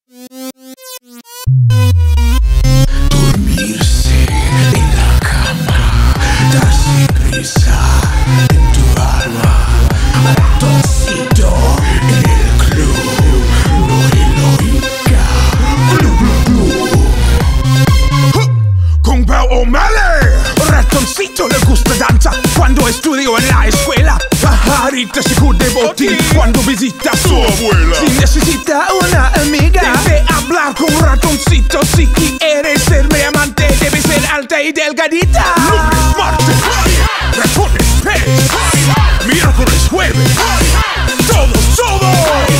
Dormirse en la cama, darse prisa en tu alma. Ratoncito en el club, no le oiga. Glu, glu, glu. Con Pau O'Malley. Ratoncito le gusta danza cuando estudió en la escuela. Pajarita se de botín cuando visita a su abuela. Si necesita una amiga, debe hablar con Ratoncito. Si quieres ser mi amante, debe ser alta y delgadita. Lunes, martes, ratones, pez. Miércoles, jueves, todos.